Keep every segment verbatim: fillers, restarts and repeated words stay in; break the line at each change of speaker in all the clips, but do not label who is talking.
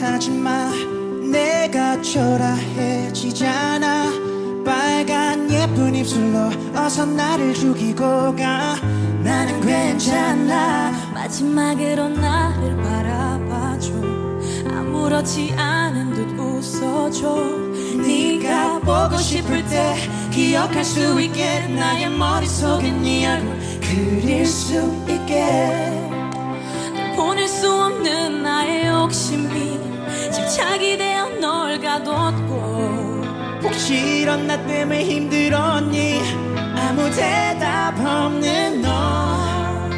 하지만 내가 초라해지잖아. 빨간 예쁜 입술로 어서 나를 죽이고 가. 나는 괜찮아.
마지막으로 나를 바라봐줘. 아무렇지 않은 듯 웃어줘. 네가 보고 싶을 때 기억할 수 있게 나의 머릿속에 네 얼굴 그릴 수 있게. 보낼 수 없는 나의 욕심이 집착이 되어 널 가뒀고.
혹시 이런 나 때문에 힘들었니? 아무 대답 없는 너.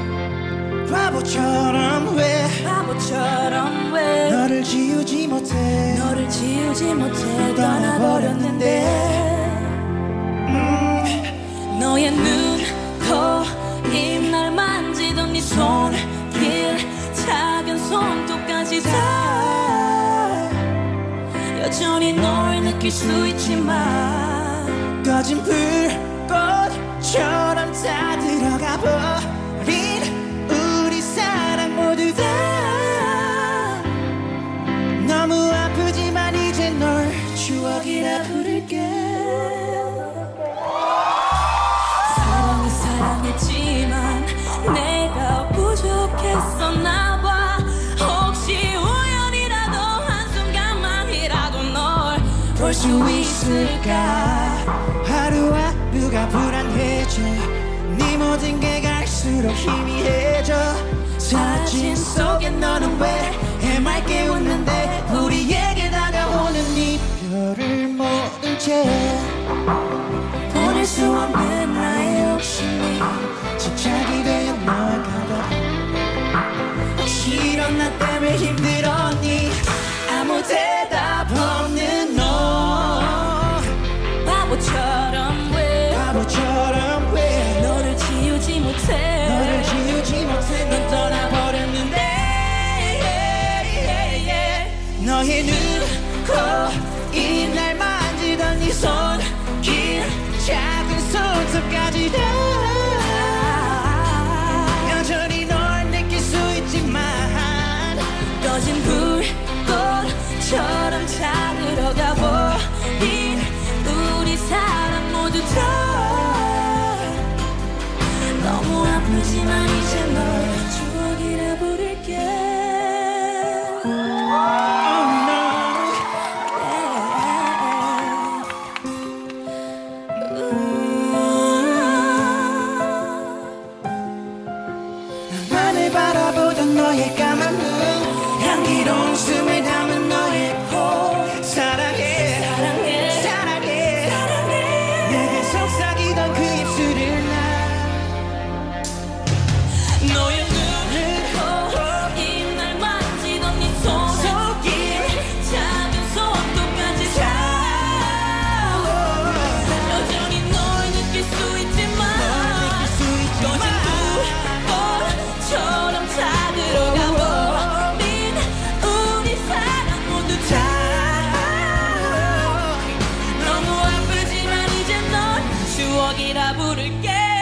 바보처럼 왜
바보처럼 왜
너를 지우지 못해.
너를 지우지 못해 떠나버렸는데. 음. 너의 눈, 코, 입 날 만지던 네 손길 작은 손톱까지 다 여전히 널 느낄 수 있지만
꺼진 불꽃처럼 다 들어가 버린 우리 사랑 모두 다 너무 아프지만 이제 널 추억이라 부를게.
사랑이 사랑했지만 내가 부족했었나 봐. 혹시 우연이라도 한순간만이라도 널
볼 수 있을까. 하루하루가 불안해져. 네 모든 게 갈수록 희미해져. 사진 속에 너는 왜 해맑게 웃는데 우리에게 다가오는 이별을 모른 채.
보낼 수 없는 나의 욕심이
집착이 되어 널 가둬. 혹시 이런 나 때문에 힘들었니? 아무 대답 없는 너.
바보처럼 왜
바보처럼 왜
너를 지우지 못해.
너를 지우지 못해.
넌 떠나버렸는데.
너의 눈, 코, 입 날 만지던 네 손길 작은 손톱까지 다 여전히 널 느낄 수 있지만
꺼진 불꽃처럼 다 들어가 버린 우리 사랑 모두 다 너무 아프지만 이제 널 추억이라 부를게.
나만을 바라보던 너의 까만 눈, 향기로운 숨을 담은 너의 코. 사랑해
사랑해
사랑해
사랑해.
내게 속삭이던 그 입술을 나.
너의 눈, 코, 입 날 만지던 네 손길 작은 손톱까지 다 여전히 널 느낄 수 있지만 꺼진 불꽃처럼 다 들어가 버린 우리 사랑 모두 다 너무 아프지만 이제 널 추억이라 부를게.